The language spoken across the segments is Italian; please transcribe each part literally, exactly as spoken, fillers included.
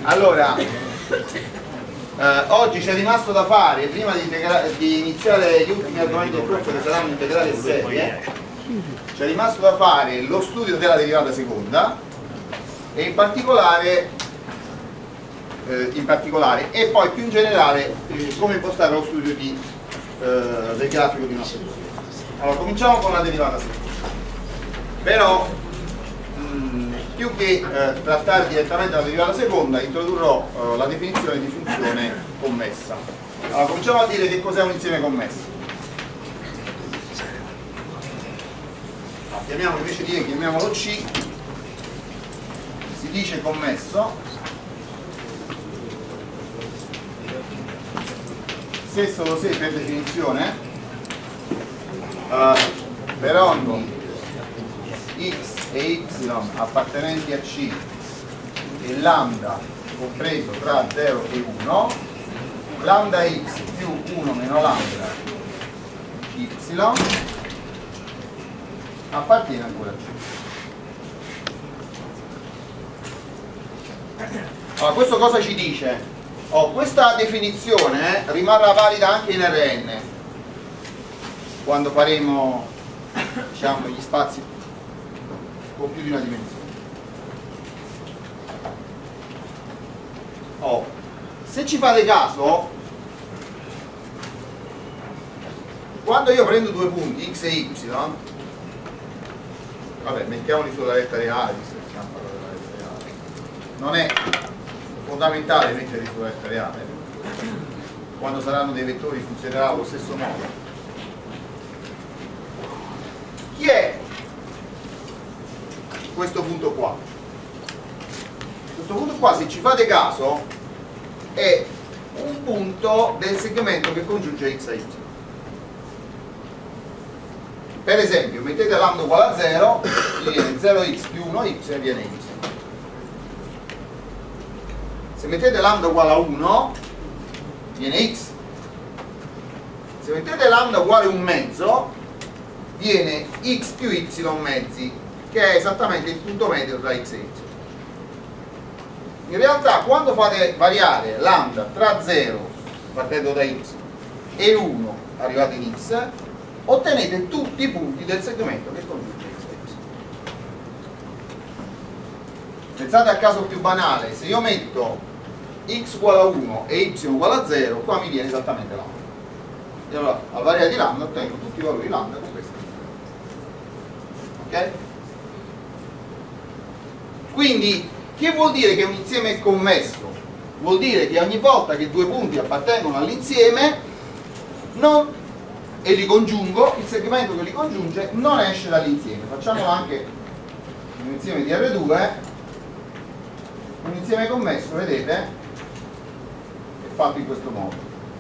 Allora, eh, oggi c'è rimasto da fare, prima di, di iniziare gli ultimi argomenti del corso che saranno integrali e serie, c'è rimasto da fare lo studio della derivata seconda e in particolare, eh, in particolare e poi più in generale eh, come impostare lo studio di, eh, del grafico di una funzione. Allora, cominciamo con la derivata seconda. Però più che eh, trattare direttamente la derivata seconda, introdurrò eh, la definizione di funzione commessa. Allora, cominciamo a dire che cos'è un insieme commesso. Allora, chiamiamo, invece di E, chiamiamolo C, si dice commesso se solo se per definizione eh, per ogni x e y appartenenti a C e lambda compreso tra zero e uno, lambda x più uno meno lambda y appartiene ancora a C. Allora, questo cosa ci dice? Oh, questa definizione rimarrà valida anche in R N quando faremo, diciamo, gli spazi con più di una dimensione. Oh, se ci fate caso, quando io prendo due punti x e y, vabbè, mettiamoli sulla retta reale, visto che stiamo parlando della retta reale, non è fondamentale metterli sulla retta reale, quando saranno dei vettori funzionerà allo stesso modo. Chi è questo punto qua? Questo punto qua, se ci fate caso, è un punto del segmento che congiunge x a y. Per esempio, mettete lambda uguale a zero, viene zero x più uno y viene y. Se mettete lambda uguale a uno, viene x. Se mettete lambda uguale a un mezzo, viene x più y mezzi, che è esattamente il punto medio tra x e y. In realtà, quando fate variare lambda tra zero partendo da y e uno arrivate in x, ottenete tutti i punti del segmento che congiunge x e y. Pensate al caso più banale: se io metto x uguale a uno e y uguale a zero, qua mi viene esattamente lambda. E allora, al variare di lambda ottengo tutti i valori lambda con questa. Ok? Quindi, che vuol dire che un insieme è commesso? Vuol dire che ogni volta che due punti appartengono all'insieme non, e li congiungo, il segmento che li congiunge non esce dall'insieme. Facciamolo anche un insieme di R due, un insieme commesso, vedete, è fatto in questo modo.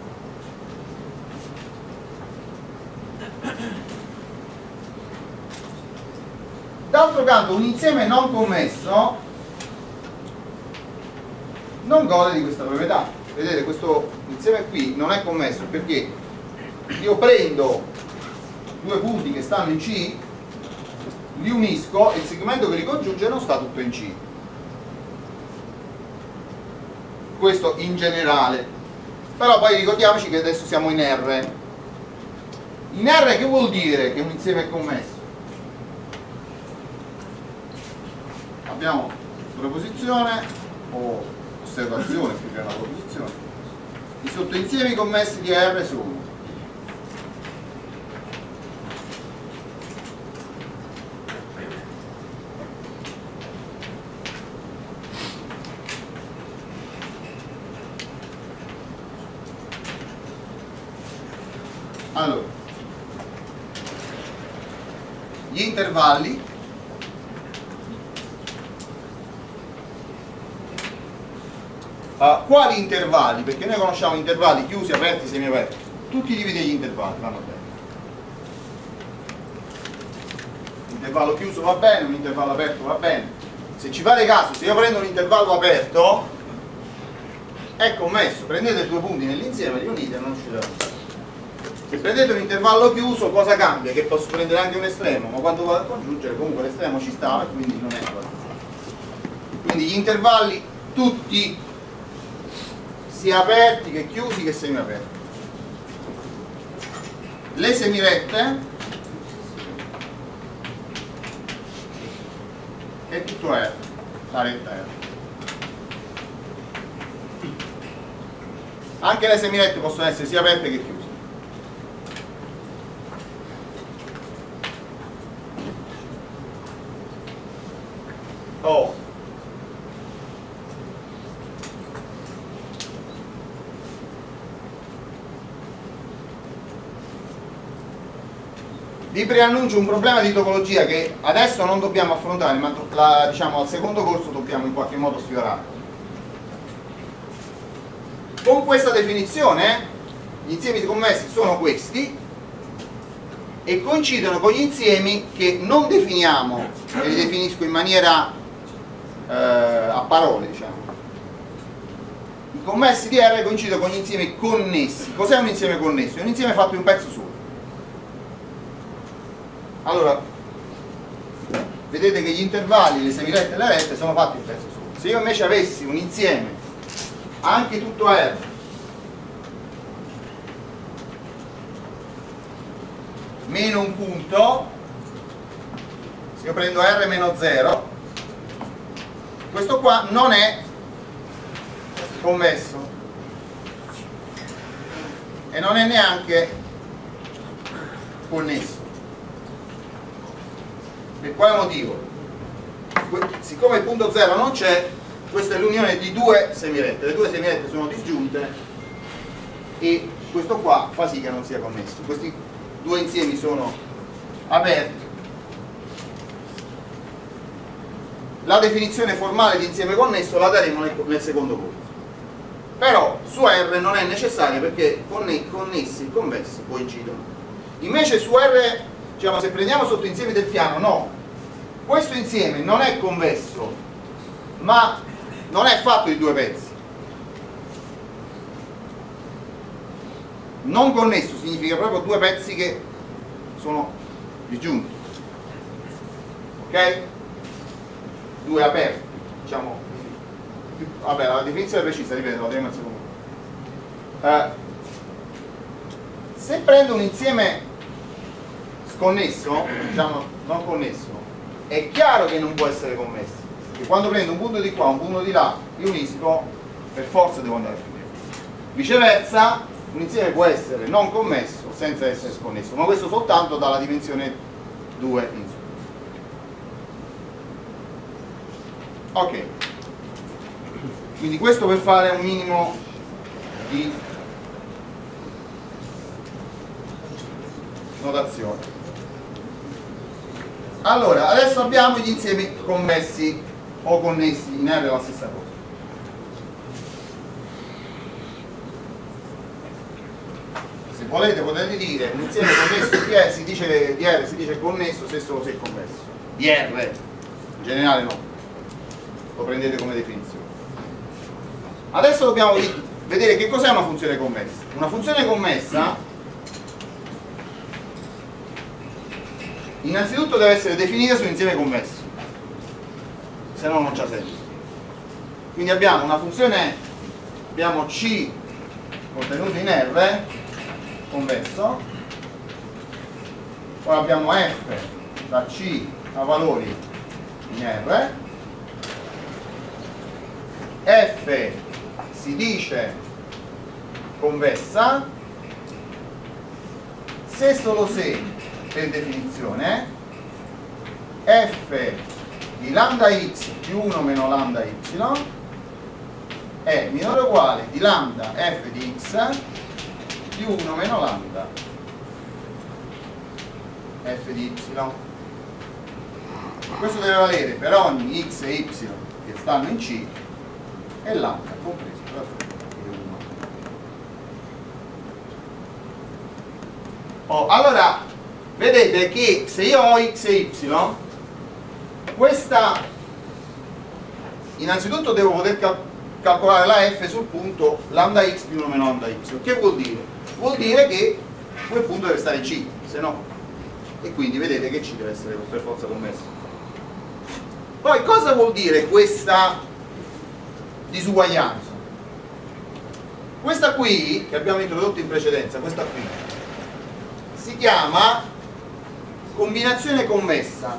D'altro canto, un insieme non commesso non gode di questa proprietà. Vedete, questo insieme qui non è commesso perché io prendo due punti che stanno in C, li unisco e il segmento che li congiunge non sta tutto in C. Questo in generale. Però poi ricordiamoci che adesso siamo in R. In R che vuol dire che un insieme è commesso? Abbiamo proposizione o osservazione più che una proposizione. I sottoinsiemi commessi di R sono allora gli intervalli Uh, quali intervalli? Perché noi conosciamo intervalli chiusi, aperti, semiaperti. Tutti dividi gli intervalli, vanno bene. Un intervallo chiuso va bene, un intervallo aperto va bene. Se ci fate caso, se io prendo un intervallo aperto, è commesso. Prendete due punti nell'insieme, li unite e non uscite da questo. Se prendete un intervallo chiuso, cosa cambia? Che posso prendere anche un estremo, ma quando vado a congiungere comunque l'estremo ci sta e quindi non è quadrato. Quindi gli intervalli tutti sia aperti che chiusi che semiaperti. Le semirette e tutto R, la retta R. Anche le semirette possono essere sia aperte che chiuse. Oh. Vi preannuncio un problema di topologia che adesso non dobbiamo affrontare, ma la, diciamo, al secondo corso dobbiamo in qualche modo sfiorare. Con questa definizione gli insiemi convessi sono questi e coincidono con gli insiemi che non definiamo, e li definisco in maniera eh, a parole, diciamo. I convessi di R coincidono con gli insiemi connessi. Cos'è un insieme connesso? È un insieme fatto di un pezzo solo. Allora, vedete che gli intervalli, le semirette e le rette sono fatti di un pezzo solo. Se io invece avessi un insieme anche tutto R meno un punto, se io prendo R meno zero, questo qua non è convesso e non è neanche connesso. Per quale motivo? Siccome il punto zero non c'è, questa è l'unione di due semirette, le due semirette sono disgiunte e questo qua fa sì che non sia connesso. Questi due insiemi sono aperti. La definizione formale di insieme connesso la daremo nel, nel secondo corso. Però su R non è necessario perché connessi e convessi coincidono. Invece su R, diciamo, se prendiamo sotto insiemi del piano, no, questo insieme non è convesso, ma non è fatto di due pezzi. Non connesso significa proprio due pezzi che sono disgiunti, ok? Due aperti, diciamo. Vabbè, la definizione è precisa, ripeto, la vedremo al secondo. Eh, se prendo un insieme sconnesso, diciamo non connesso, è chiaro che non può essere connesso, perché quando prendo un punto di qua, un punto di là, li unisco, per forza devo andare a finire. Viceversa, un insieme può essere non connesso senza essere sconnesso, ma questo soltanto dalla dimensione due in su. Ok, quindi questo per fare un minimo di notazione. Allora, adesso abbiamo gli insiemi connessi o connessi, in R è la stessa cosa. Se volete potete dire un insieme connesso di R si dice, di R si dice connesso se solo se è connesso. Di R, in generale no. Lo prendete come definizione. Adesso dobbiamo vedere che cos'è una funzione commessa. Una funzione commessa innanzitutto deve essere definita su un insieme convesso, se no non c'ha senso. Quindi abbiamo una funzione, abbiamo C contenuto in R convesso, poi abbiamo F da C a valori in R, F si dice convessa se solo se, per definizione, F di lambda x più uno meno lambda y è minore o uguale di lambda f di x più uno meno lambda f di y. Questo deve valere per ogni x e y che stanno in C e lambda compreso tra zero e uno. Oh, allora vedete che se io ho x e y, questa innanzitutto devo poter cal calcolare la f sul punto lambda x più uno meno lambda y. Che vuol dire? Vuol dire che quel punto deve stare in C, se no. E quindi vedete che C deve essere per forza connesso. Poi cosa vuol dire questa disuguaglianza? Questa qui, che abbiamo introdotto in precedenza, questa qui, si chiama combinazione commessa.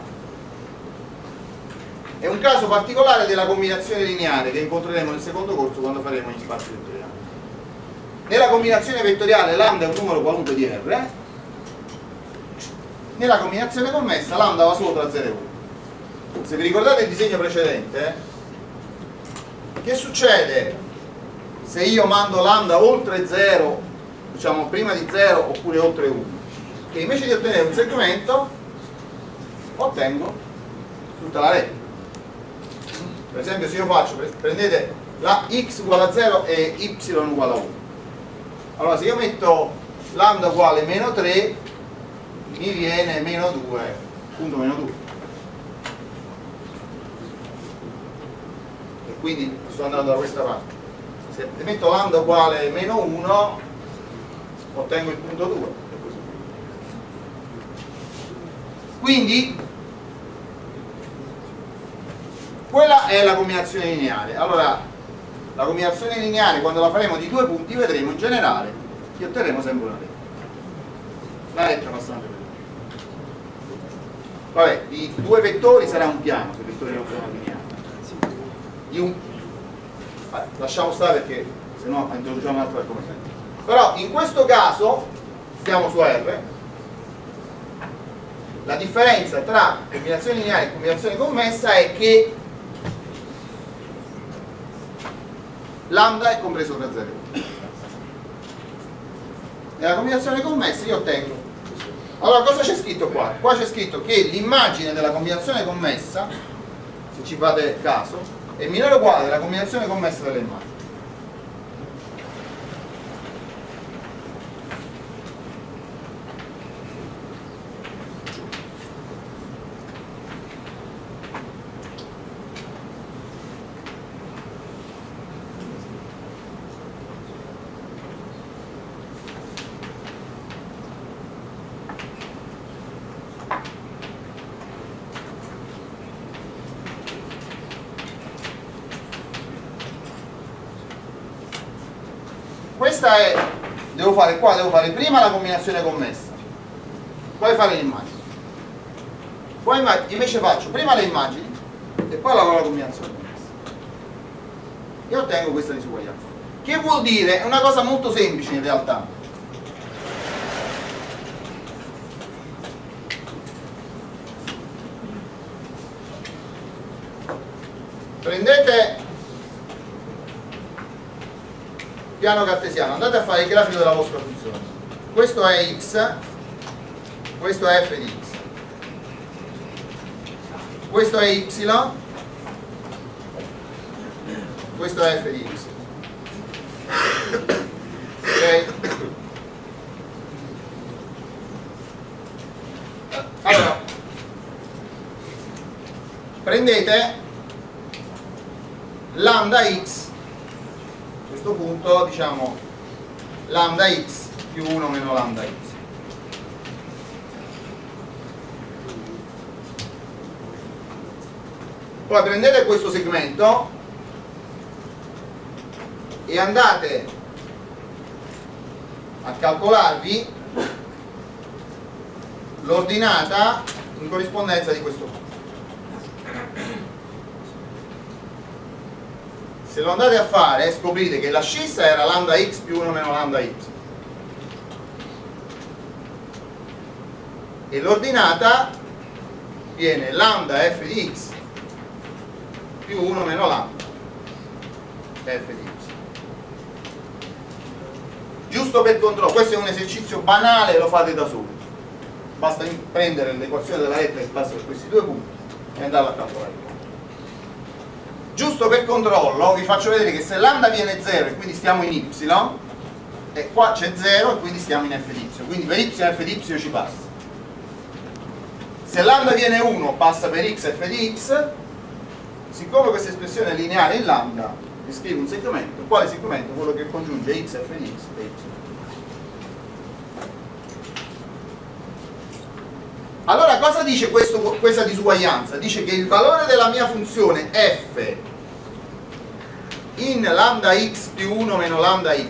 È un caso particolare della combinazione lineare che incontreremo nel secondo corso quando faremo gli spazi vettoriali. Nella combinazione vettoriale lambda è un numero qualunque di R, nella combinazione commessa lambda va solo tra zero e uno. Se vi ricordate il disegno precedente, che succede se io mando lambda oltre zero, diciamo prima di zero oppure oltre uno? Che invece di ottenere un segmento ottengo tutta la rete. Per esempio, se io faccio, prendete la x uguale a zero e y uguale a uno, allora se io metto lambda uguale meno tre mi viene meno due, punto meno due, e quindi sto andando da questa parte. Se metto lambda uguale meno uno ottengo il punto due, e così. Quindi quella è la combinazione lineare. Allora, la combinazione lineare, quando la faremo di due punti, vedremo in generale che otterremo sempre una rete. La retta passante per vabbè, di due vettori sarà un piano, se i vettori non sono lineari. Di un... Vabbè, lasciamo stare perché se no introduciamo un'altra argomento. Però in questo caso stiamo su R. La differenza tra combinazione lineare e combinazione commessa è che lambda è compreso tra zero e uno. Nella combinazione commessa io ottengo. Allora cosa c'è scritto qua? Qua c'è scritto che l'immagine della combinazione commessa, se ci fate caso, è minore o uguale della combinazione commessa delle immagini. Questa è, devo fare qua, devo fare prima la combinazione commessa, poi fare l'immagine. Poi invece faccio prima le immagini e poi lavoro la combinazione commessa. E ottengo questa disuguaglianza. Che vuol dire? È una cosa molto semplice in realtà. Prendete piano cartesiano, andate a fare il grafico della vostra funzione. Questo è x, questo è f di x, questo è y, questo è f di y. Ok? Allora, prendete lambda x, a questo punto diciamo lambda x più uno meno lambda y. Poi prendete questo segmento e andate a calcolarvi l'ordinata in corrispondenza di questo punto. Se lo andate a fare scoprite che la scissa era lambda x più uno meno lambda y e l'ordinata viene lambda f di x più uno meno lambda f di y. Giusto per controllo, questo è un esercizio banale, lo fate da soli, basta prendere l'equazione della retta che passa per questi due punti e andarla a calcolare. Giusto per controllo vi faccio vedere che se lambda viene zero e quindi stiamo in y, e qua c'è zero e quindi stiamo in f di y, quindi per y f di y ci passa. Se lambda viene uno passa per x f di x. Siccome questa espressione è lineare in lambda, vi scrivo un segmento. Quale segmento? Quello che congiunge x f di x e y. Allora cosa dice questo, questa disuguaglianza? Dice che il valore della mia funzione f in lambda x più uno meno lambda y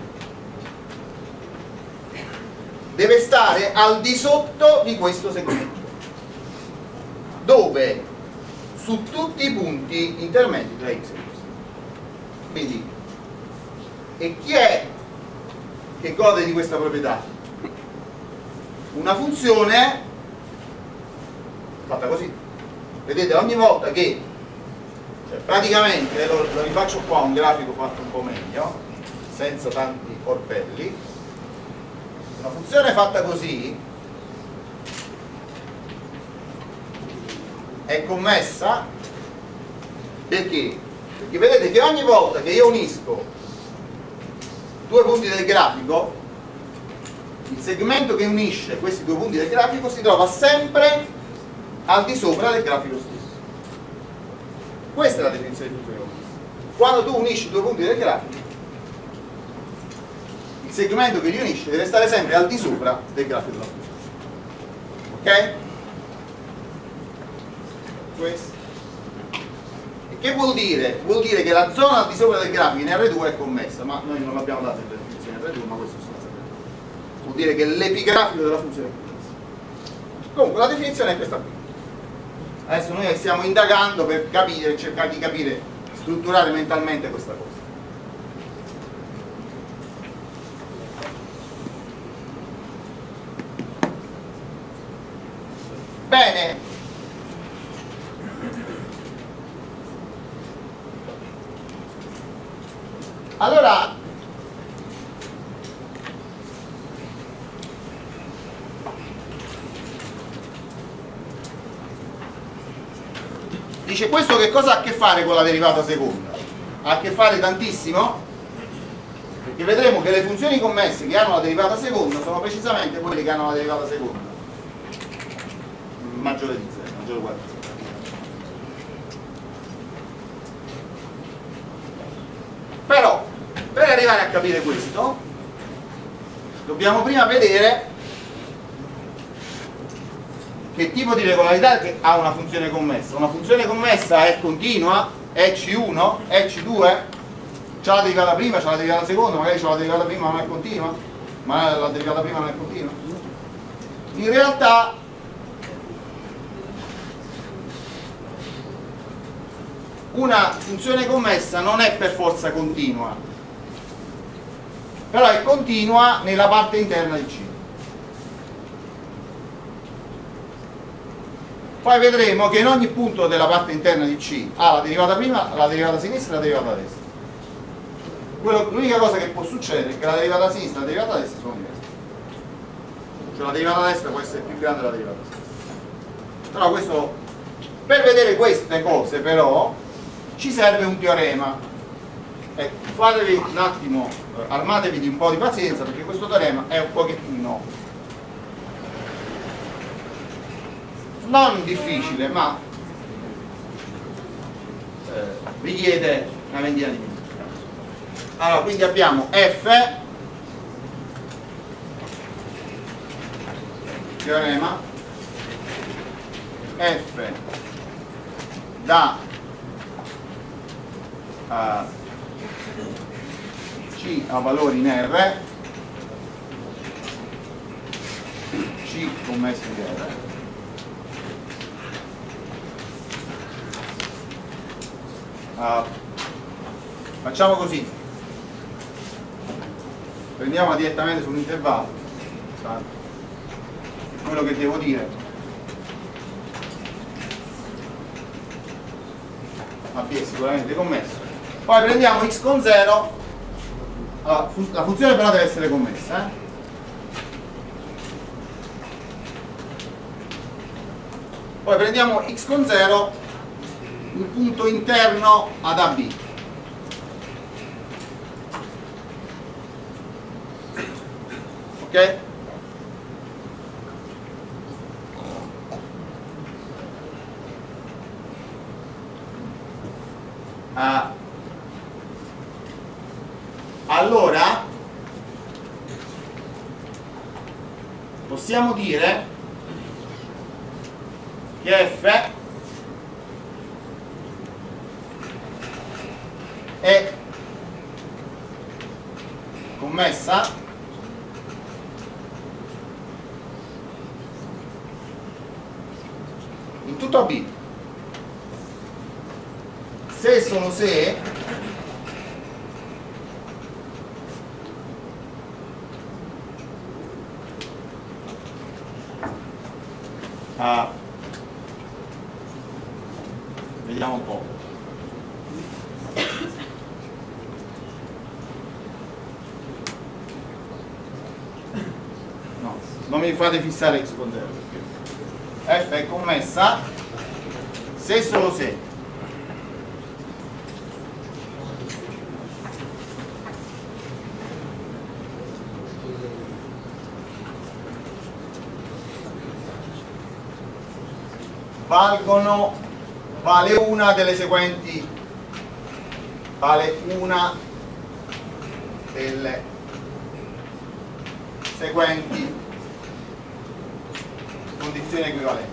deve stare al di sotto di questo segmento, dove su tutti i punti intermedi tra x e y. Quindi, e chi è che gode di questa proprietà? Una funzione fatta così. Vedete, ogni volta che, cioè praticamente, lo, lo rifaccio qua un grafico fatto un po' meglio, senza tanti orpelli. Una funzione fatta così è commessa perché? Perché vedete che ogni volta che io unisco due punti del grafico, il segmento che unisce questi due punti del grafico si trova sempre al di sopra del grafico stesso. Questa è la definizione di funzione commessa. Quando tu unisci due punti del grafico, il segmento che li unisce deve stare sempre al di sopra del grafico della funzione. Ok? Questo. E che vuol dire? Vuol dire che la zona al di sopra del grafico in R due è commessa, ma noi non l'abbiamo data in definizione R due, ma questo sta sapendo. Vuol dire che l'epigrafico della funzione è commessa. Comunque la definizione è questa qui. Adesso noi stiamo indagando per capire, cercare di capire, strutturare mentalmente questa cosa. Bene. Allora, dice questo che cosa ha a che fare con la derivata seconda? Ha a che fare tantissimo, perché vedremo che le funzioni commesse che hanno la derivata seconda sono precisamente quelle che hanno la derivata seconda maggiore di zero, maggiore o uguale a zero. Però per arrivare a capire questo dobbiamo prima vedere che tipo di regolarità che ha una funzione commessa. Una funzione commessa è continua, è C uno, è C due, c'ha la derivata prima, c'ha la derivata seconda, magari c'ha la derivata prima ma non è continua, ma la derivata prima non è continua. In realtà una funzione commessa non è per forza continua, però è continua nella parte interna di C. Poi vedremo che in ogni punto della parte interna di C ha la derivata prima, la derivata sinistra e la derivata destra. L'unica cosa che può succedere è che la derivata sinistra e la derivata destra sono diverse. Cioè la derivata destra può essere più grande della derivata sinistra. Però questo, per vedere queste cose però ci serve un teorema. Ecco, fatevi un attimo, armatevi di un po' di pazienza perché questo teorema è un pochettino non difficile, ma eh, richiede una ventina di minuti. Allora, quindi abbiamo F, teorema, F da Uh, C a valori in R, C commesso di R, uh, facciamo così, prendiamo direttamente sull'intervallo quello che devo dire. A B è sicuramente commesso. Poi prendiamo x con zero, allora, la funzione però deve essere commessa. Eh? Poi prendiamo x con zero, il punto interno ad A B. Ok? Uh, allora possiamo dire che F è in tutto A B, se e solo se ah, vediamo un po'. No, non mi fate fissare x con zero, f è commessa se e solo se valgono vale una delle seguenti vale una delle seguenti condizioni equivalenti.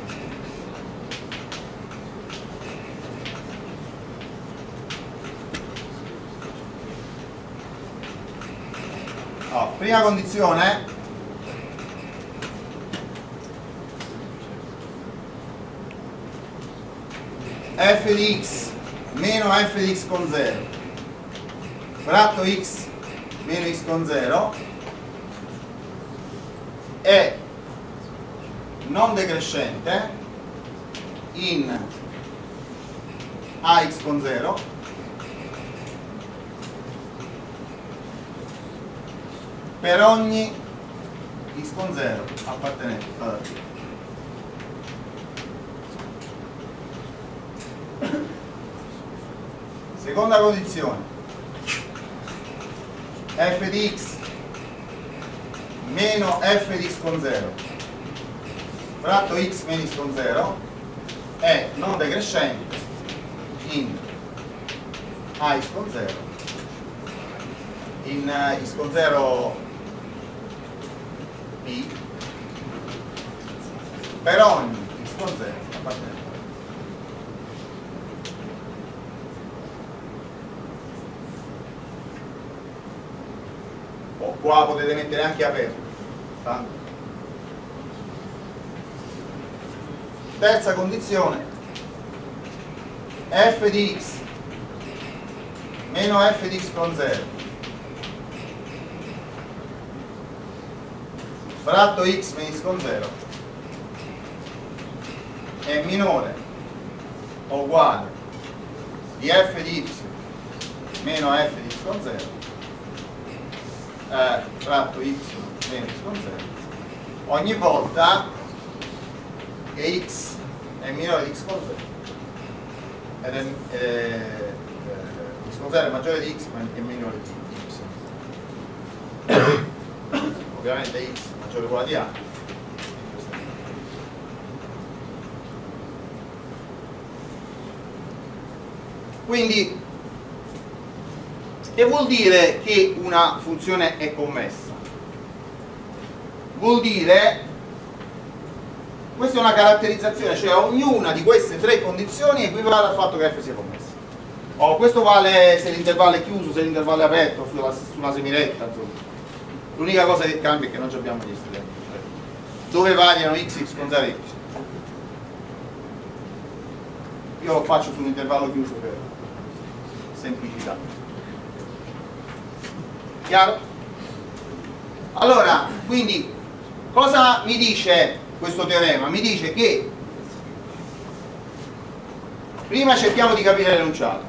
Allora, prima condizione, f di x meno f di x con zero fratto x meno x con zero è non decrescente in ax con zero per ogni x con zero appartenente ad A. Seconda condizione, f di x meno f di x con zero fratto x meno x con zero è non decrescente in ax con zero in x con zero b per ogni x con zero appartenente. O qua potete mettere anche aperto. Tanto. Terza condizione, f di x meno f di x con zero fratto x meno x con zero è minore o uguale di f di y meno f di x con zero eh, fratto y meno x con zero ogni volta che x è minore di x con zero ed è, eh, eh, x con zero è maggiore di x ma è minore di y. Ovviamente x maggiore o uguale di a. Quindi che vuol dire che una funzione è commessa? Vuol dire, questa è una caratterizzazione, cioè ognuna di queste tre condizioni equivale al fatto che f sia commessa. Oh, questo vale se l'intervallo è chiuso, se l'intervallo è aperto, sulla, su una semiretta, insomma. L'unica cosa che cambia è che non abbiamo gli studenti, cioè, dove variano x, x con zero e y. Io lo faccio su un intervallo chiuso per semplicità. Chiaro? Allora, quindi, cosa mi dice questo teorema? Mi dice che prima cerchiamo di capire l'enunciato.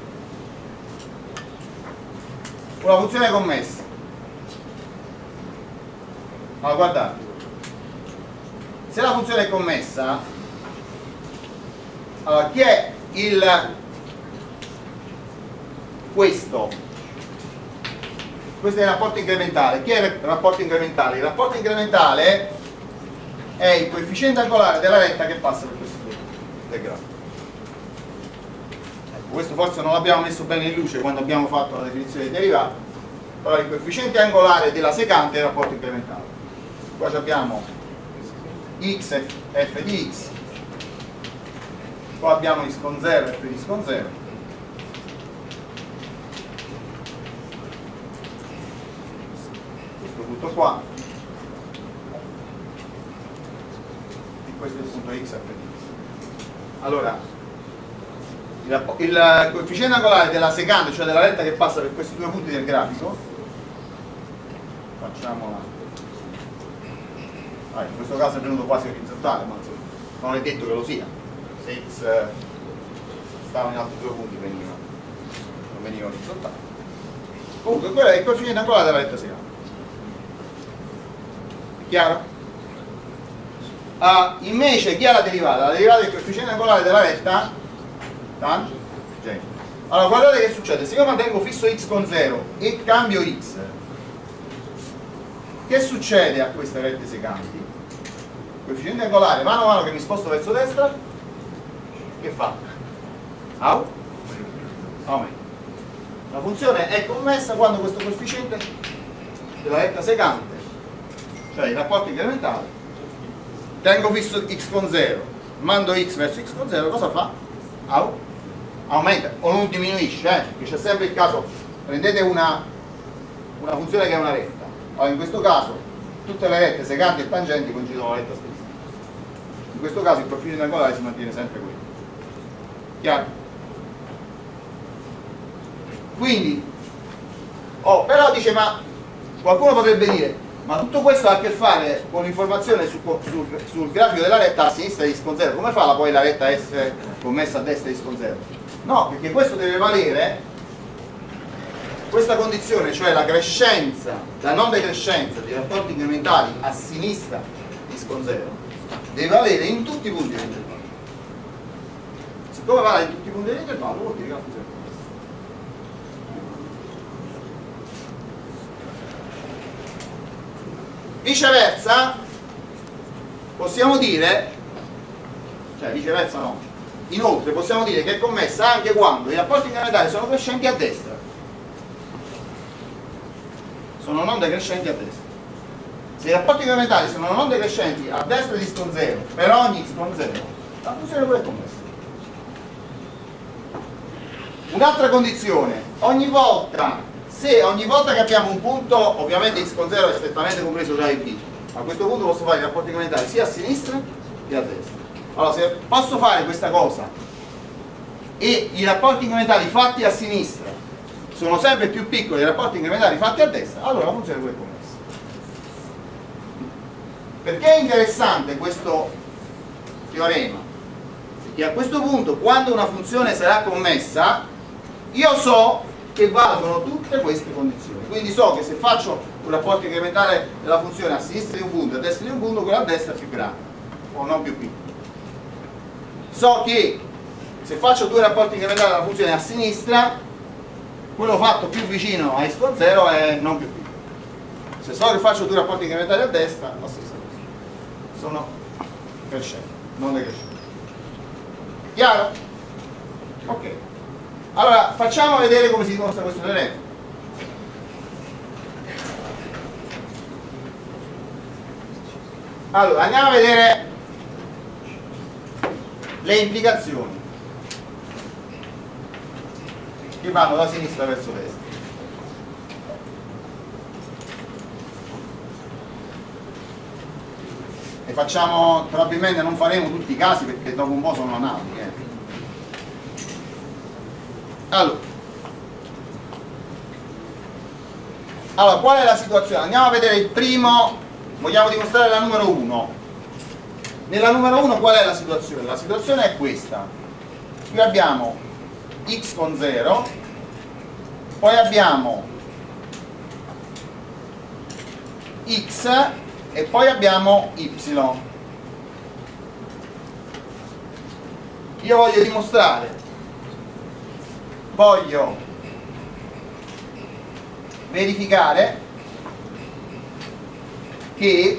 Una funzione commessa. Allora, guardate, se la funzione è commessa, allora chi è il questo? Questo è il rapporto incrementale. Chi è il rapporto incrementale? Il rapporto incrementale è il coefficiente angolare della retta che passa per questo punto del grafo. Ecco, questo forse non l'abbiamo messo bene in luce quando abbiamo fatto la definizione dei derivati, però il coefficiente angolare della secante è il rapporto incrementale. Qua abbiamo x e f di x, qua abbiamo x con zero e f di x con zero. Questo punto qua, e questo è il punto x e f di x. allora il, il coefficiente angolare della secante, cioè della retta che passa per questi due punti del grafico, facciamola, ah, in questo caso è venuto quasi orizzontale, ma insomma, non è detto che lo sia, se x stava in altri due punti veniva, non veniva orizzontale. Comunque quello è il coefficiente angolare della retta secante. È chiaro? Uh, invece chi ha la derivata? La derivata del coefficiente angolare della retta tangente. Allora guardate che succede, se io mantengo fisso x con zero e cambio x, che succede a queste rette secanti? Il coefficiente angolare mano a mano che mi sposto verso destra, che fa? Au? Aumenta. La funzione è commessa quando questo coefficiente della retta secante, cioè il rapporto incrementale, tengo fisso x con zero, mando x verso x con zero, cosa fa? Au? Aumenta o non diminuisce, eh? Perché c'è sempre il caso, prendete una, una funzione che è una retta, allora in questo caso tutte le rette secanti e tangenti coincidono la retta stessa, in questo caso il coefficiente angolare si mantiene sempre quello. Chiaro? Quindi oh, però dice, ma qualcuno potrebbe dire, ma tutto questo ha a che fare con l'informazione su, sul, sul grafico della retta a sinistra di x con zero, come fa la, poi la retta a essere commessa a destra di x con zero? No, perché questo deve valere, questa condizione, cioè la crescenza, la non decrescenza dei rapporti incrementali a sinistra di x con zero, deve valere in tutti i punti dell'intervallo. Siccome vale in tutti i punti dell'intervallo, vuol dire che la funzione è commessa. Viceversa, possiamo dire, cioè viceversa no, inoltre possiamo dire che è commessa anche quando i rapporti incrementali sono crescenti a destra, sono non decrescenti a destra. Se i rapporti incrementali sono non decrescenti a destra di x con zero per ogni x con zero, la funzione pure è commessa. Un'altra condizione, ogni volta, se ogni volta che abbiamo un punto, ovviamente x con zero è strettamente compreso tra A e B, a questo punto posso fare i rapporti incrementali sia a sinistra che a destra. Allora, se posso fare questa cosa e i rapporti incrementali fatti a sinistra sono sempre più piccoli dei rapporti incrementali fatti a destra, allora la funzione pure è commessa. Perché è interessante questo teorema? Perché a questo punto, quando una funzione sarà commessa, io so che valgono tutte queste condizioni. Quindi so che se faccio un rapporto incrementale della funzione a sinistra di un punto e a destra di un punto, quello a destra è più grande o non più piccolo. So che se faccio due rapporti incrementali della funzione a sinistra, quello fatto più vicino a x con zero è non più piccolo. Se so che faccio due rapporti incrementali a destra, la stessa cosa. Sono crescenti, non decrescenti. Chiaro? Ok. Allora, facciamo vedere come si dimostra questo teorema. Allora, andiamo a vedere le implicazioni che vanno da sinistra verso destra. E facciamo, probabilmente non faremo tutti i casi perché dopo un po' sono analoghi. Eh. Allora. allora, qual è la situazione? Andiamo a vedere il primo, vogliamo dimostrare la numero uno. Nella numero uno qual è la situazione? La situazione è questa. Qui abbiamo x con zero, poi abbiamo x e poi abbiamo y. Io voglio dimostrare, voglio verificare che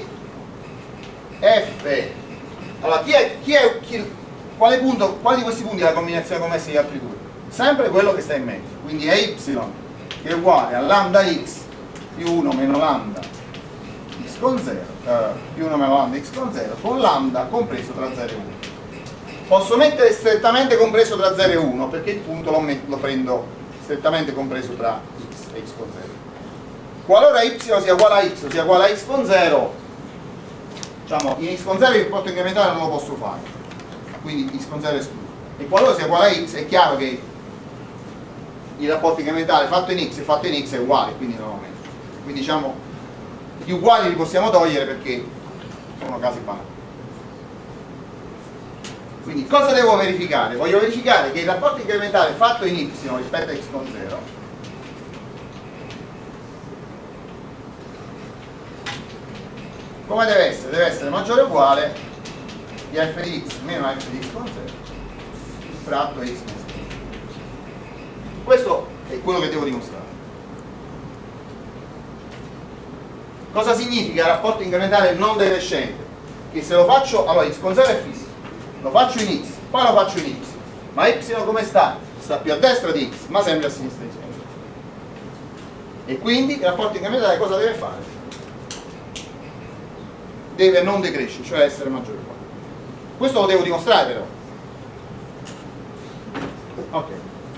f, allora chi è, chi è chi, quale punto, quale di questi punti è la combinazione commessa degli altri due? Sempre quello che sta in mezzo, quindi è y che è uguale a lambda x più uno meno lambda x con zero, eh, più uno meno lambda x con zero, con lambda compreso tra zero e uno. Posso mettere strettamente compreso tra zero e uno perché il punto lo, metto, lo prendo strettamente compreso tra x e x con zero. Qualora y sia uguale a x sia uguale a x con zero, diciamo in x con zero il rapporto incrementale non lo posso fare, quindi x con zero è escluso. E qualora sia uguale a x è chiaro che il rapporto incrementale fatto in x e fatto in x è uguale, quindi non aumenta. Quindi diciamo gli uguali li possiamo togliere perché sono casi banali. Quindi cosa devo verificare? Voglio verificare che il rapporto incrementale fatto in y rispetto a x con zero come deve essere? Deve essere maggiore o uguale di f di x meno f di x con zero fratto x meno x. Questo è quello che devo dimostrare. Cosa significa rapporto incrementale non decrescente? Che se lo faccio, allora x con zero è fisso, lo faccio in x, poi lo faccio in y, ma y come sta? Sta più a destra di x, ma sempre a sinistra di x. E quindi il rapporto incrementale cosa deve fare? Deve non decrescere, cioè essere maggiore o uguale. Questo lo devo dimostrare però. Ok.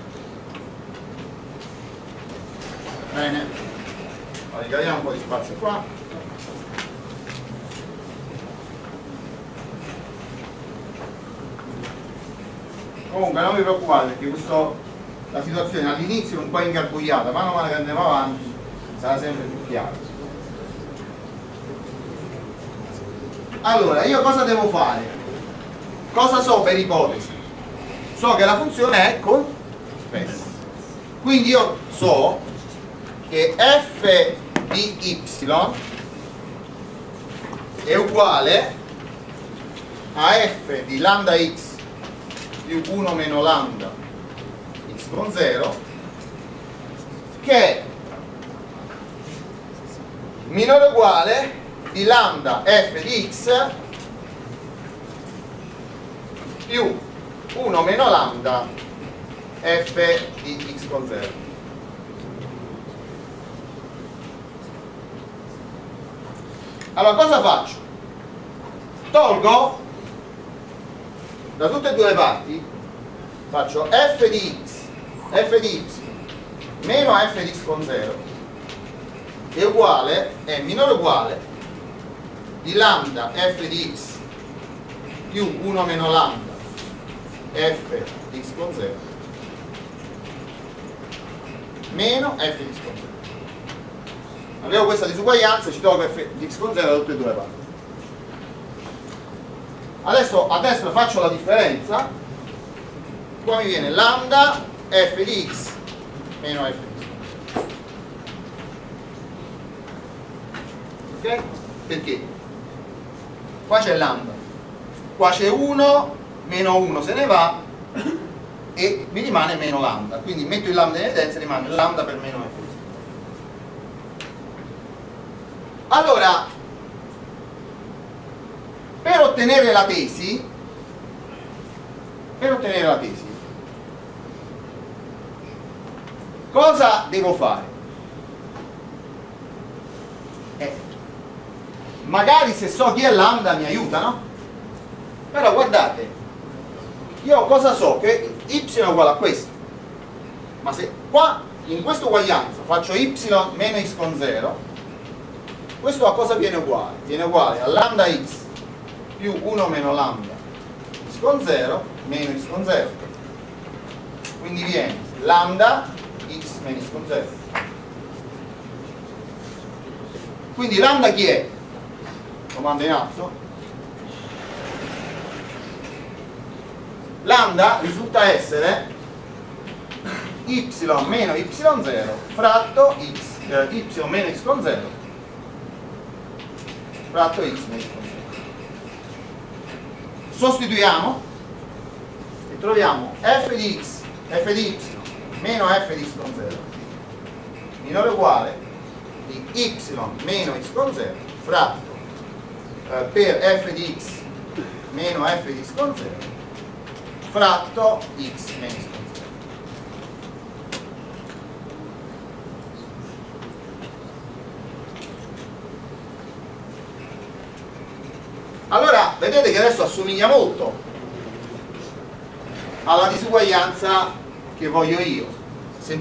Bene. Allora, ricariamo un po' di spazio qua. Comunque non vi preoccupate perché questo, la situazione all'inizio è un po' ingarbugliata, mano a mano che andiamo avanti sarà sempre più chiaro. Allora, io cosa devo fare? Cosa so per ipotesi? So che la funzione è compressa. Quindi io so che f di y è uguale a f di lambda x più uno meno lambda x con zero, che è minore o uguale di lambda f di x più uno meno lambda f di x con zero. Allora cosa faccio? Tolgo da tutte e due le parti, faccio f di x, f di y meno f di x con zero è uguale, è minore o uguale di lambda f di x più uno meno lambda f di x con zero meno f di x con zero. Avevo questa disuguaglianza, ci tolgo f di x con zero da tutte e due le parti. Adesso a destra faccio la differenza, qua mi viene lambda f di x meno f di x. Ok? Perché? Qua c'è lambda, qua c'è uno, meno uno se ne va e mi rimane meno lambda, quindi metto il lambda in evidenza e rimane lambda per meno f di x. Allora, per ottenere la tesi, per ottenere la tesi, cosa devo fare? Eh, magari se so chi è lambda mi aiuta, no? Però guardate, io cosa so? Che y è uguale a questo, ma se qua in questa uguaglianza faccio y meno x con zero, questo a cosa viene uguale? Viene uguale a lambda x più uno meno lambda x con zero meno x con zero, quindi viene lambda x meno x con zero. Quindi lambda chi è? Comando in atto. Lambda risulta essere y meno y zero fratto x, eh, y meno x con zero fratto x meno x con zero. Sostituiamo e troviamo f di x, f di y meno f di x con zero minore o uguale di y meno x con zero fratto eh, per f di x meno f di x con zero fratto x meno x con zero. Allora, vedete che adesso assomiglia molto alla disuguaglianza che voglio io.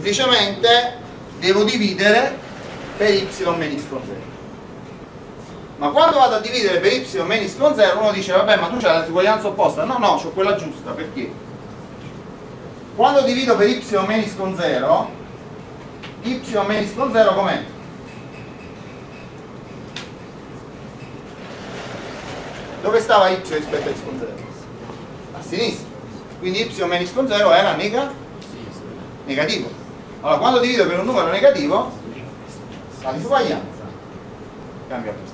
Semplicemente devo dividere per y meno x con zero. Ma quando vado a dividere per y meno x con zero, uno dice vabbè, ma tu c'hai la disuguaglianza opposta. No, no, c'ho quella giusta. Perché? Quando divido per y meno x con zero, y meno x con zero com'è? Dove stava y rispetto a x con zero? A sinistra. Quindi y meno x con zero era nega? negativo. Allora, quando divido per un numero negativo, la disuguaglianza cambia questo.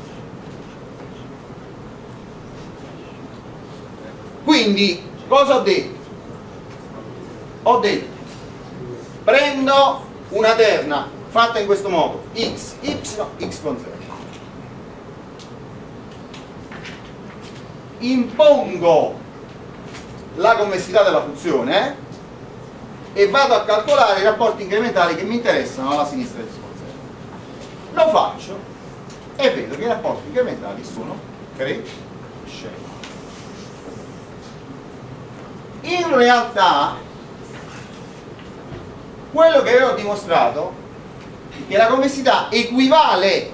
Quindi, cosa ho detto? Ho detto, prendo una terna fatta in questo modo, x, y, x con zero. Impongo la convessità della funzione e vado a calcolare i rapporti incrementali che mi interessano alla sinistra di x con zero. Lo faccio e vedo che i rapporti incrementali sono crescenti. In realtà quello che avevo dimostrato è che la convessità equivale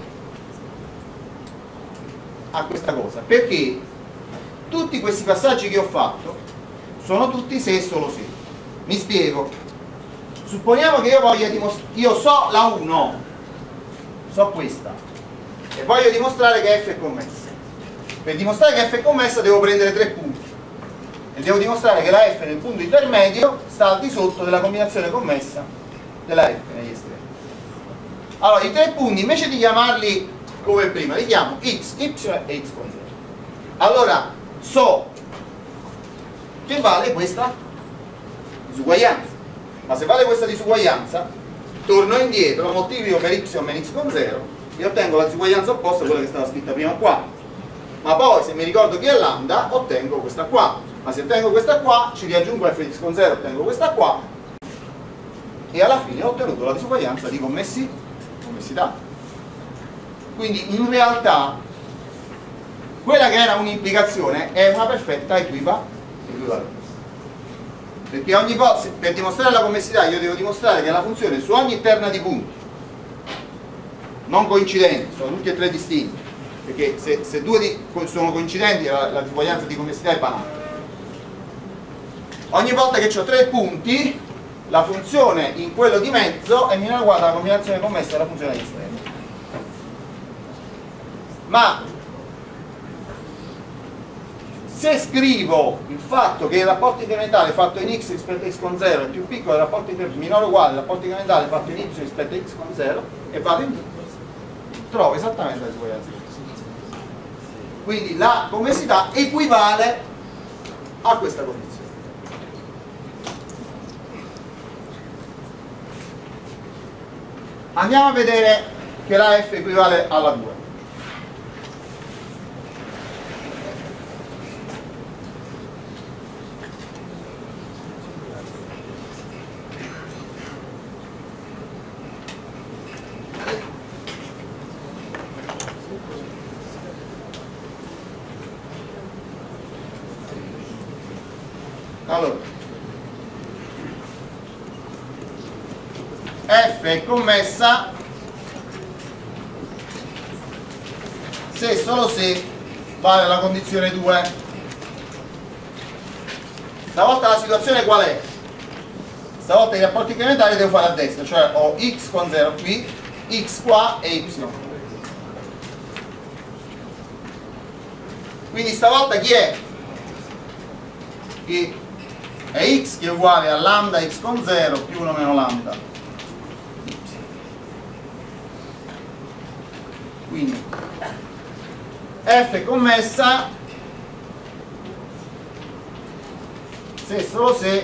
a questa cosa, perché tutti questi passaggi che ho fatto sono tutti se e solo se. Mi spiego. Supponiamo che io voglia dimostrare, io so la uno, so questa, e voglio dimostrare che f è commessa. Per dimostrare che f è commessa devo prendere tre punti e devo dimostrare che la f nel punto intermedio sta al di sotto della combinazione commessa della f negli estremi. Allora, i tre punti, invece di chiamarli come prima, li chiamo x, y e x con zero. Allora, so che vale questa disuguaglianza, ma se vale questa disuguaglianza torno indietro, moltiplico per y meno x con zero e ottengo la disuguaglianza opposta a quella che stava scritta prima qua. Ma poi, se mi ricordo che è lambda, ottengo questa qua. Ma se ottengo questa qua, ci riaggiungo f di x con zero, ottengo questa qua e alla fine ho ottenuto la disuguaglianza di commessi, commessità. Quindi in realtà quella che era un'implicazione è una perfetta equiva, equivalenza. Perché ogni volta, per dimostrare la commessità, io devo dimostrare che la funzione su ogni terna di punti non coincidenti, sono tutti e tre distinti, perché se, se due di, sono coincidenti la, la disuguaglianza di commessità è banale. Ogni volta che ho tre punti, la funzione in quello di mezzo è minore o uguale alla combinazione commessa della funzione di estremo. Ma se scrivo il fatto che il rapporto incrementale fatto in x rispetto a x con zero è più piccolo del rapporto minore o uguale al rapporto incrementale fatto in y rispetto a x con zero e vado in trovo esattamente la disuguaglianza. Quindi la commessità equivale a questa condizione. Andiamo a vedere che la f equivale alla due. Allora, f è commessa se e solo se vale la condizione due. Stavolta la situazione qual è? Stavolta i rapporti incrementali devo fare a destra, cioè ho x con zero qui, x qua e y. Quindi stavolta chi è? Chi è x che è uguale a lambda x con zero più uno meno lambda. Quindi f è commessa se e solo se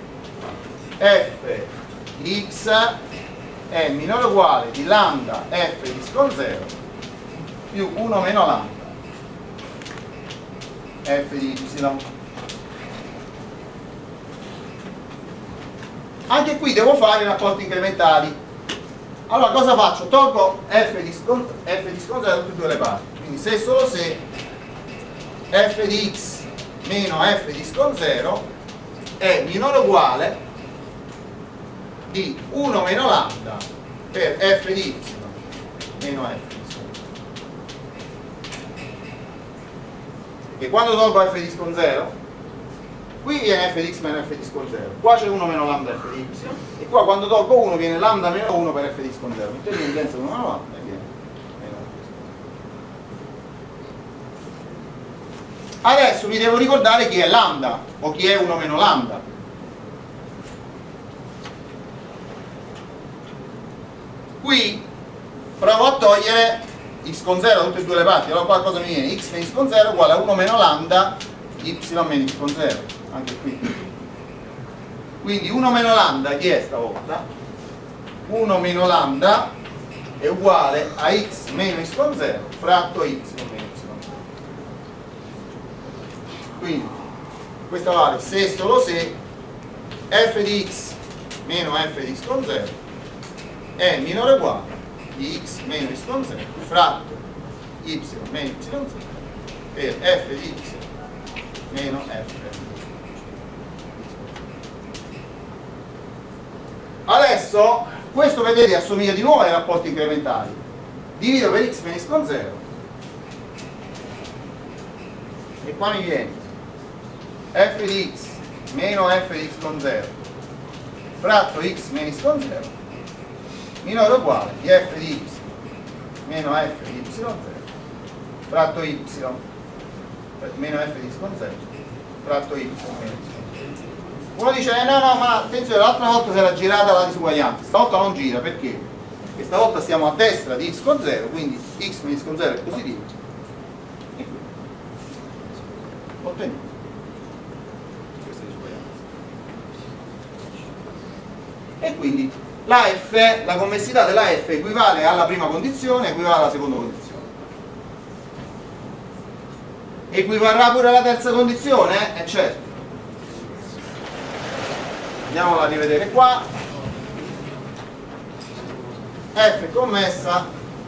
f di x è minore o uguale di lambda f di x con zero più uno meno lambda f di y. Anche qui devo fare i rapporti incrementali. Allora cosa faccio? Tolgo f di x con zero da tutte e due le parti. Quindi se e solo se f di x meno f di x con zero è minore o uguale di uno meno lambda per f di y meno f di x con zero. Perché quando tolgo f di x con zero, qui viene f di x meno f di x con zero, qua c'è uno meno lambda f di y, e qua quando tolgo uno viene lambda meno uno per f di x con zero, quindi l'evidenza uno meno lambda e viene meno. Adesso mi devo ricordare chi è lambda o chi è uno meno lambda. Qui provo a togliere x con zero da tutte e due le parti, allora qua cosa mi viene? X meno x con zero uguale a uno meno lambda y meno x con zero, anche qui. Quindi uno meno lambda chi è stavolta? uno meno lambda è uguale a x meno x con zero fratto y meno y con zero. Quindi questa vale se e solo se f di x meno f di x con zero è minore o uguale di x meno x con zero fratto y meno y con zero per f di y meno f. Adesso questo, vedete, assomiglia di nuovo ai rapporti incrementali. Divido per x meno x con zero e qua mi viene f di x meno f di x con zero fratto x meno x con zero minore o uguale di f di y meno f di y zero fratto y meno f di x con zero fratto y meno y. Uno dice eh no no ma attenzione, l'altra volta si era girata la disuguaglianza, stavolta non gira, perché? Perché stavolta stiamo a destra di x con zero, quindi x meno x con zero è positivo e quindi ottenuto questa disuguaglianza. E quindi la f, la convessità della f equivale alla prima condizione, equivale alla seconda condizione. Equivarrà pure alla terza condizione? Eh certo. Andiamola a rivedere qua. F è commessa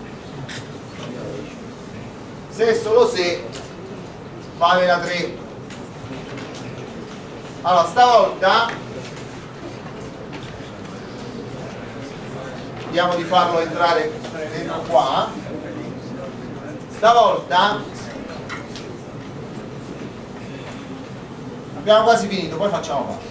se e solo se vale la tre. Allora stavolta vediamo di farlo entrare dentro qua. Stavolta abbiamo quasi finito, poi facciamo qua.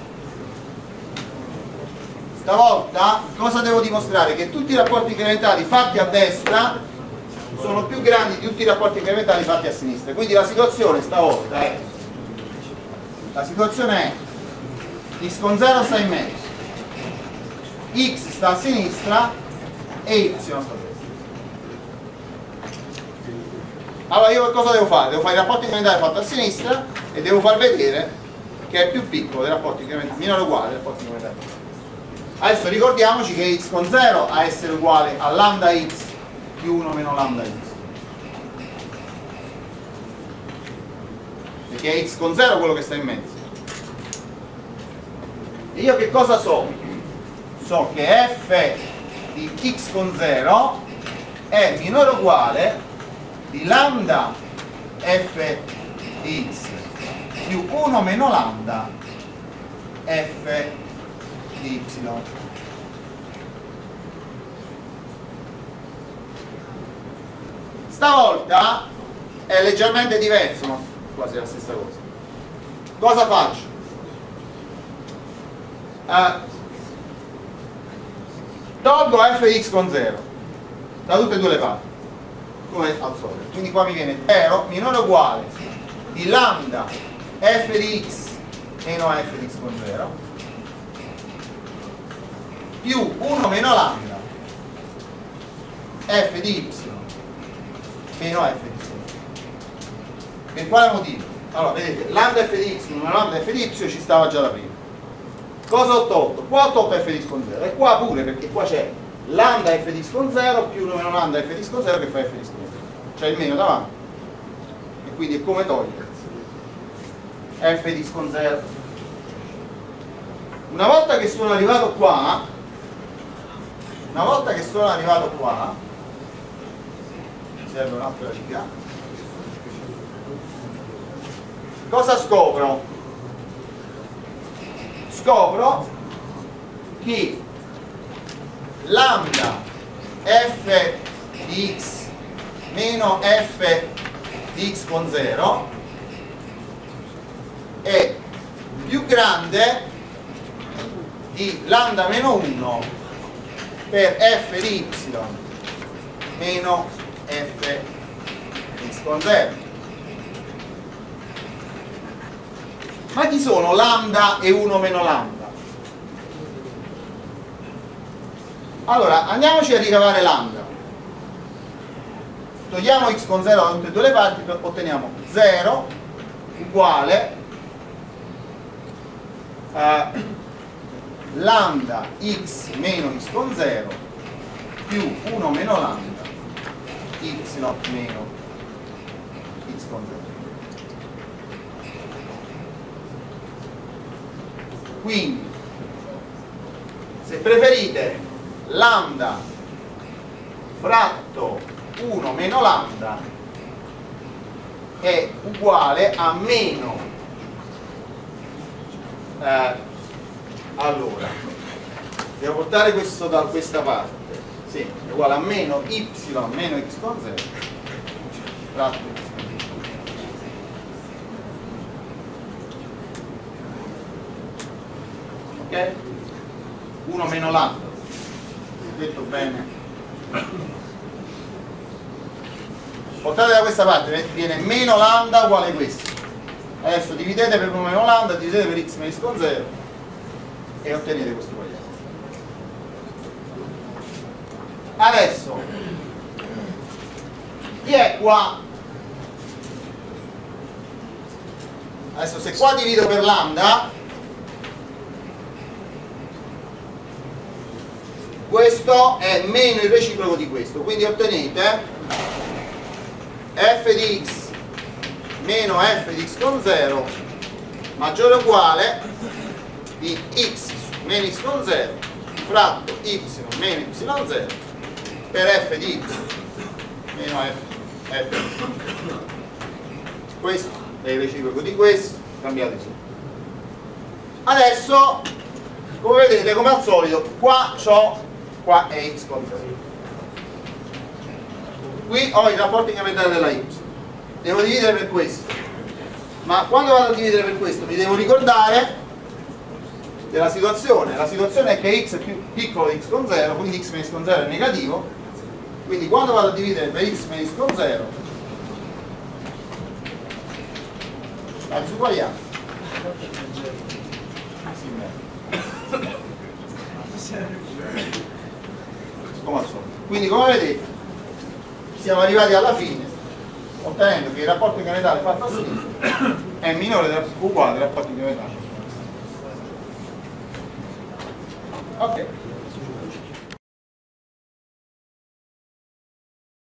Stavolta cosa devo dimostrare? Che tutti i rapporti incrementali fatti a destra sono più grandi di tutti i rapporti incrementali fatti a sinistra. Quindi la situazione stavolta è la situazione è x con zero sta in mezzo, x sta a sinistra e y sta a destra. Allora io cosa devo fare? Devo fare i rapporti incrementali fatti a sinistra e devo far vedere che è più piccolo dei rapporti incrementali, minore o uguale dei rapporti incrementali. Adesso ricordiamoci che x con zero a essere uguale a lambda x più uno meno lambda y, perché è x con zero quello che sta in mezzo. E io che cosa so? So che f di x con zero è minore o uguale di lambda f di x più uno meno lambda f di y. Stavolta è leggermente diverso, ma quasi la stessa cosa. Cosa faccio? Eh, tolgo f di x con zero da tutte e due le parti, come al solito. Quindi qua mi viene zero minore o uguale di lambda f di x meno f di x con zero più uno meno lambda f di y meno f di y. Per quale motivo? Allora vedete, lambda f di x meno lambda f di y ci stava già da prima. Cosa ho tolto? Qua ho tolto f di x con zero e qua pure, perché qua c'è lambda f di x con zero più uno meno lambda f di x con zero che fa f di x con zero, c'è il meno davanti e quindi è come togliere f di x con zero. Una volta che sono arrivato qua Una volta che sono arrivato qua, mi serve un'altra riga, cosa scopro? Scopro che lambda f di x meno f di x con zero è più grande di lambda meno uno per f di y meno f x con zero. Ma chi sono lambda e uno meno lambda? Allora, andiamoci a ricavare lambda. Togliamo x con zero da tutte e due le parti, otteniamo zero uguale a lambda x meno x con zero più uno meno lambda y meno x con zero. Quindi, se preferite, lambda fratto uno meno lambda è uguale a meno eh, allora devo portare questo da questa parte, sì, è uguale a meno y meno x con zero fratto x. Ok? uno meno lambda, detto bene. Portate da questa parte, viene meno lambda uguale questo. Adesso dividete per uno meno lambda, dividete per x meno x con zero e ottenete questo uguaglianza. Adesso chi è qua? Adesso se qua divido per lambda, questo è meno il reciproco di questo, quindi ottenete f di x meno f di x con zero maggiore o uguale di x meno x con zero fratto y meno y zero per f di x meno f, f di x. Questo è il reciproco di questo, cambiate su. Adesso, come vedete, come al solito, qua c'ho, qua è x con zero. Qui ho il rapporto incrementale della y, devo dividere per questo, ma quando vado a dividere per questo mi devo ricordare della situazione. La situazione è che x è più piccolo di x con zero, quindi x meno x con zero è negativo, quindi quando vado a dividere per x meno x con zero la disuguaglianza come al solito. Quindi, come vedete, siamo arrivati alla fine ottenendo che il rapporto incrementale fatto a sinistra è minore del, uguale al rapporto incrementale. Ok.